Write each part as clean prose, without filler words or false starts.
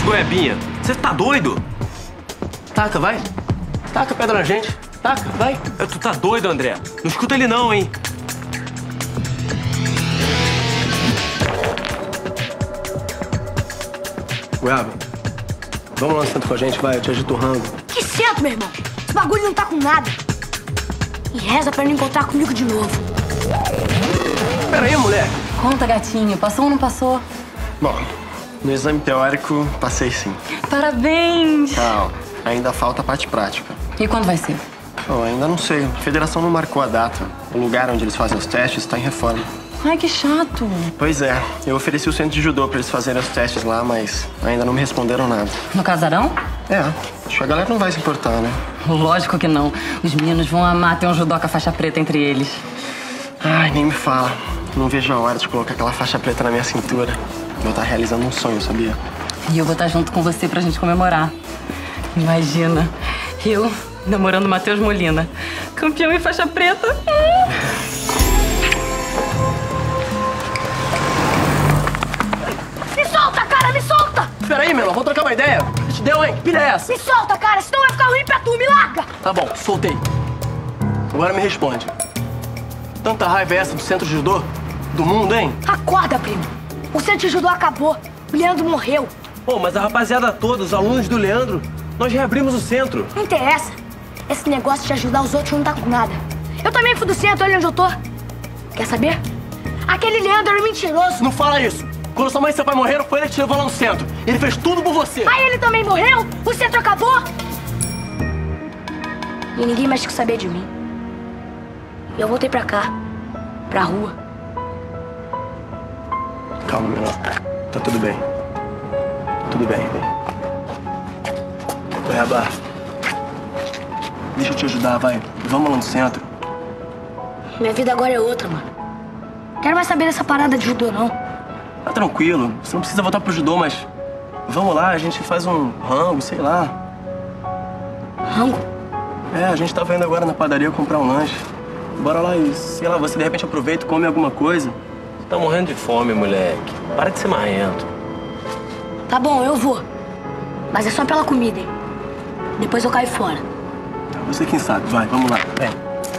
goiabinha. Você tá doido? Taca, vai. Taca a pedra na gente. Taca, vai. Tu tá doido, André? Não escuta ele não, hein? Goiaba, vamos lá no centro com a gente, vai. Eu te agito o rango. Que centro, meu irmão? Esse bagulho não tá com nada. E reza pra ele encontrar comigo de novo. Pera aí, moleque. Conta, gatinho. Passou ou não passou? Bom, no exame teórico, passei sim. Parabéns! Calma, ainda falta a parte prática. E quando vai ser? Bom, ainda não sei. A federação não marcou a data. O lugar onde eles fazem os testes está em reforma. Ai, que chato. Pois é, eu ofereci o centro de judô para eles fazerem os testes lá, mas ainda não me responderam nada. No casarão? É, acho que a galera não vai se importar, né? Lógico que não. Os meninos vão amar ter um judoca faixa preta entre eles. Ai, nem me fala. Não vejo a hora de colocar aquela faixa preta na minha cintura. Eu estar realizando um sonho, sabia? E eu vou estar junto com você pra gente comemorar. Imagina, eu namorando o Matheus Molina. Campeão em faixa preta. Me solta, cara, me solta! Pera aí, menor, vamos trocar uma ideia. Te deu, hein? Que pilha é essa? Me solta, cara, senão vai ficar ruim pra tu, me larga! Tá bom, soltei. Agora me responde. Tanta raiva é essa do centro de judô? Do mundo, hein? Acorda, primo. O centro de judô acabou. O Leandro morreu. Pô, mas a rapaziada toda, os alunos do Leandro, nós reabrimos o centro. Não interessa. Esse negócio de ajudar os outros não tá com nada. Eu também fui do centro, olha onde eu tô. Quer saber? Aquele Leandro era mentiroso. Não fala isso. Quando sua mãe e seu pai morreram, foi ele que te levou lá no centro. Ele fez tudo por você. Aí ele também morreu? O centro acabou? E ninguém mais quis saber de mim. Eu voltei pra cá. Pra rua. Calma, menor. Tá tudo bem. Tudo bem, vem. Goiaba, deixa eu te ajudar, vai. Vamos lá no centro. Minha vida agora é outra, mano. Quero mais saber dessa parada de judô, não. Tá tranquilo. Você não precisa voltar pro judô, mas... Vamos lá, a gente faz um rango, sei lá. Rango? É, a gente tava indo agora na padaria comprar um lanche. Bora lá e, sei lá, você de repente aproveita e come alguma coisa. Tá morrendo de fome, moleque. Para de ser marrento. Tá bom, eu vou. Mas é só pela comida, hein? Depois eu caio fora. Você quem sabe, vai, vamos lá, vem.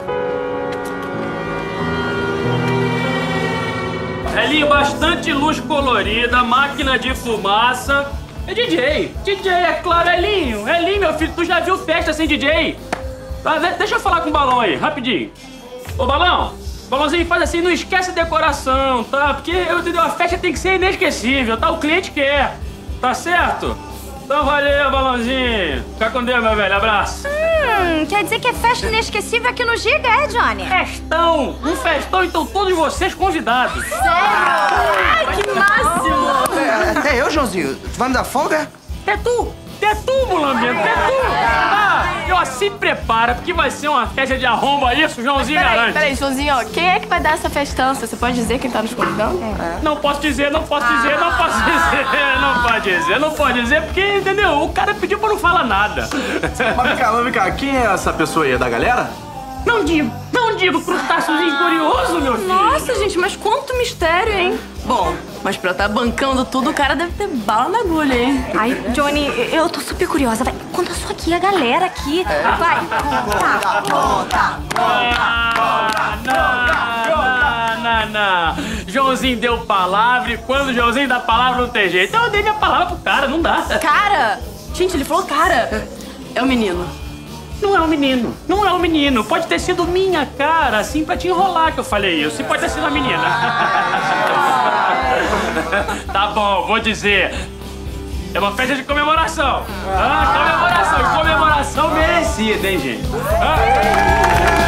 Ali bastante luz colorida, máquina de fumaça. É DJ. DJ, é claro, Elinho. Elinho, meu filho, tu já viu festa sem DJ? Tá, deixa eu falar com o Balão aí, rapidinho. Ô, Balão, Balãozinho, faz assim, não esquece a decoração, tá? Porque, entendeu, a festa tem que ser inesquecível, tá? O cliente quer, tá certo? Então valeu, Balãozinho. Fica com Deus, meu velho. Abraço. Quer dizer que é festa inesquecível aqui no Giga, é, Johnny? Festão! Um festão, então todos vocês convidados. Sério? Ai, que máximo! Até eu, Joãozinho. Tu vai me dar folga? É tu, mulambento, é tu. Tá, ó, se prepara, porque vai ser uma festa de arromba isso, Joãozinho garante. Peraí, Joãozinho, ó, quem é que vai dar essa festança? Você pode dizer quem tá nos convidando? Não posso dizer, não posso dizer, não posso dizer, não pode dizer, não pode dizer, porque, entendeu, o cara pediu pra não falar nada. Mas vem cá, quem é essa pessoa aí? É da galera? Não digo, crustáceozinho curioso, meu filho. Nossa, gente, mas quanto mistério, hein? Bom, mas pra tá bancando tudo, o cara deve ter bala na agulha, hein? Ai, Johnny, eu tô super curiosa. Vai, conta só aqui, a galera aqui. Vai, Não. Joãozinho deu palavra e quando o Joãozinho dá palavra não tem jeito. Então eu dei minha palavra pro cara, não dá. Cara! Gente, ele falou cara. É o menino. Não é um menino, não é um menino. Pode ter sido minha cara, assim, pra te enrolar que eu falei isso. E pode ter sido a menina. Tá bom, vou dizer. É uma festa de comemoração. Comemoração merecida, hein, gente?